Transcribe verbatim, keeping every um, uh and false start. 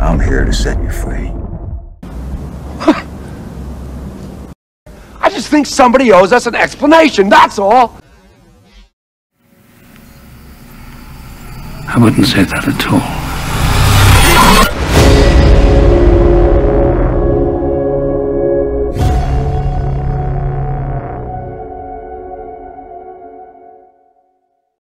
I'm here to set you free. I just think somebody owes us an explanation, that's all. I wouldn't say that at all.